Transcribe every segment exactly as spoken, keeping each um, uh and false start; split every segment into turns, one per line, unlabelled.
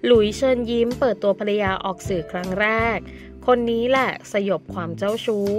หลุยส์เชิญยิ้มเปิดตัวภรรยาออกสื่อครั้งแรกคนนี้แหละสยบความเจ้าชู้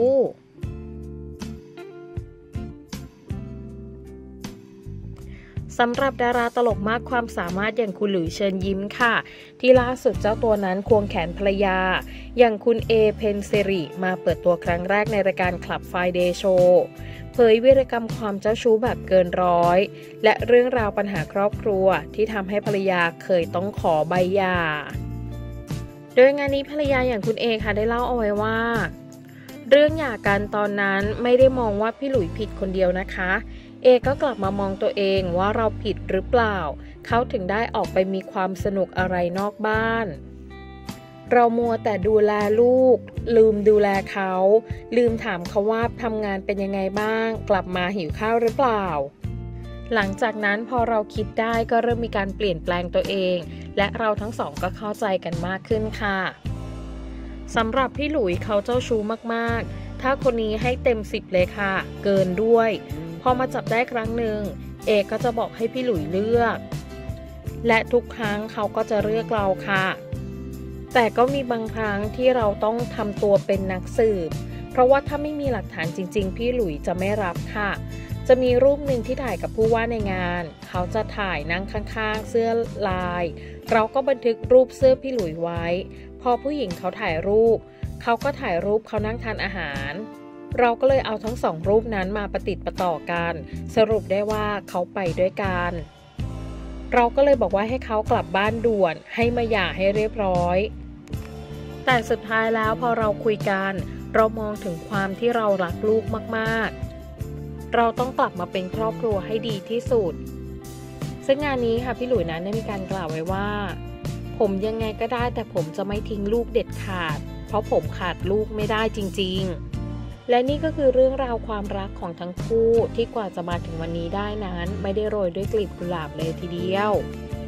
สำหรับดาราตลกมากความสามารถอย่างคุณหลุยส์เชิญยิ้มค่ะที่ล่าสุดเจ้าตัวนั้นควงแขนภรรยาอย่างคุณเอเพนซิริมาเปิดตัวครั้งแรกในรายการ Club Friday Show เผยวีรกรรมความเจ้าชู้แบบเกินร้อยและเรื่องราวปัญหาครอบครัวที่ทำให้ภรรยาเคยต้องขอใบหย่าโดยงานนี้ภรรยาอย่างคุณเอค่ะได้เล่าเอาไว้ว่าเรื่องหย่ากันตอนนั้นไม่ได้มองว่าพี่หลุยผิดคนเดียวนะคะเอก็กลับมามองตัวเองว่าเราผิดหรือเปล่าเขาถึงได้ออกไปมีความสนุกอะไรนอกบ้านเรามัวแต่ดูแลลูกลืมดูแลเขาลืมถามเขาว่าทำงานเป็นยังไงบ้างกลับมาหิวข้าวหรือเปล่าหลังจากนั้นพอเราคิดได้ก็เริ่มมีการเปลี่ยนแปลงตัวเองและเราทั้งสองก็เข้าใจกันมากขึ้นค่ะสำหรับพี่หลุยเขาเจ้าชู้มากๆถ้าคนนี้ให้เต็มสิบเลยค่ะเกินด้วยพอมาจับได้ครั้งหนึ่งเอกก็จะบอกให้พี่หลุยเลือกและทุกครั้งเขาก็จะเลือกเราค่ะแต่ก็มีบางครั้งที่เราต้องทำตัวเป็นนักสืบเพราะว่าถ้าไม่มีหลักฐานจริงๆพี่หลุยจะไม่รับค่ะจะมีรูปหนึ่งที่ถ่ายกับผู้ว่าในงานเขาจะถ่ายนั่งข้างๆเสื้อลายเราก็บันทึกรูปเสื้อพี่หลุยไว้พอผู้หญิงเขาถ่ายรูปเขาก็ถ่ายรูปเขานั่งทานอาหารเราก็เลยเอาทั้งสองรูปนั้นมาประติดประต่อกันสรุปได้ว่าเขาไปด้วยกันเราก็เลยบอกว่าให้เขากลับบ้านด่วนให้มาหย่าให้เรียบร้อยแต่สุดท้ายแล้วพอเราคุยกันเรามองถึงความที่เรารักลูกมากๆเราต้องกลับมาเป็นครอบครัวให้ดีที่สุดซึ่งงานนี้ค่ะพี่หลุยนั้นได้มีการกล่าวไว้ว่าผมยังไงก็ได้แต่ผมจะไม่ทิ้งลูกเด็ดขาดเพราะผมขาดลูกไม่ได้จริงๆและนี่ก็คือเรื่องราวความรักของทั้งคู่ที่กว่าจะมาถึงวันนี้ได้นั้นไม่ได้โรยด้วยกลีบกุหลาบเลยทีเดียว